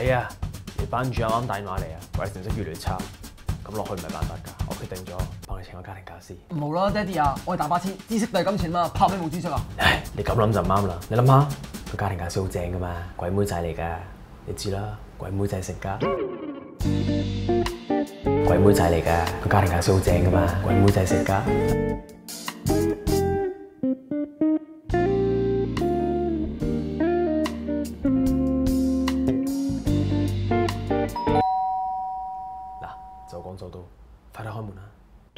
係啊，你班主啱啱打電話嚟啊，話你成績越嚟越差，咁落去唔係辦法㗎。我決定咗幫你請個家庭教師。 唔好啦，爹哋啊，我係大把錢，知識就係金錢嘛，怕咩冇知識啊？ 唉，你咁諗就唔啱啦。你諗下，個家庭教師好正㗎嘛，鬼妹仔嚟㗎，你知啦，鬼妹仔成家。鬼妹仔嚟㗎，個家庭教師好正㗎嘛，鬼妹仔成家。嗱，就講做到，快啲開門啦！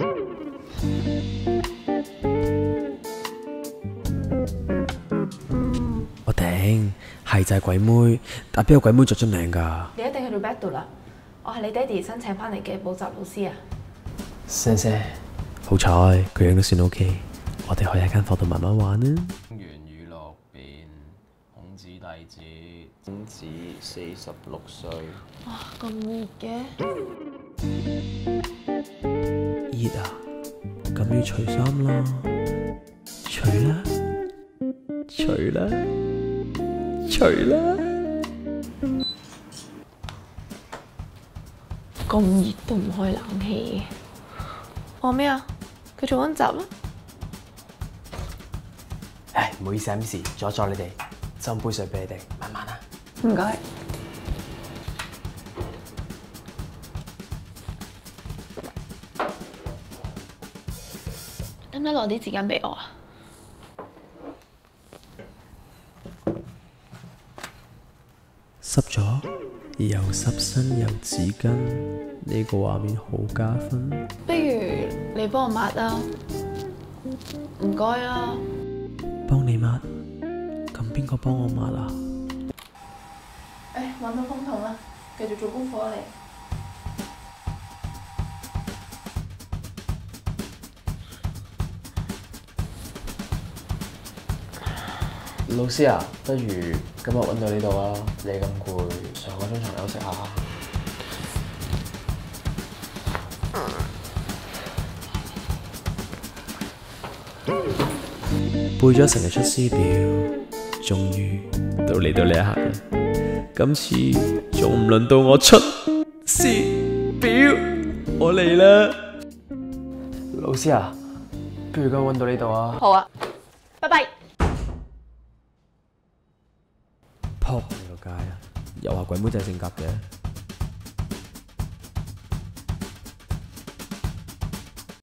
我頂，係就係鬼妹，但邊有鬼妹着樽領㗎？ 你一定去到 back 度啦！我係你爹哋申請翻嚟嘅補習老師啊！ 聲聲，好彩佢樣都算 OK， 我哋可以喺間房度慢慢玩啦。 源語錄變孔子弟子，孔子46歲。 哇，咁熱嘅！ 熱啊，咁要除衫啦，除啦，除啦，除啦。 咁熱都唔開冷氣，哦咩啊？佢做緊習啦。 唉，唔好意思啊，Miss，阻咗你哋，斟杯水俾你哋，慢慢啦。 唔該。得唔得攞啲紙巾俾我啊？ 濕咗，又濕身又紙巾，呢個畫面好加分。 不如你幫我抹啊，唔該啊。 幫你抹，咁邊個幫我抹啊？ 誒，揾到風筒啦，繼續做功課啊你。 老師啊，不如今日揾到呢度啊！你咁攰，上個張床休息下。背咗成日出師表，終於到嚟到呢一刻啦！今次仲唔輪到我出師表，我嚟啦！老師啊，不如今日揾到呢度啊！ 好啊，拜拜。 撲你個街啊！又話鬼妹仔性格嘅。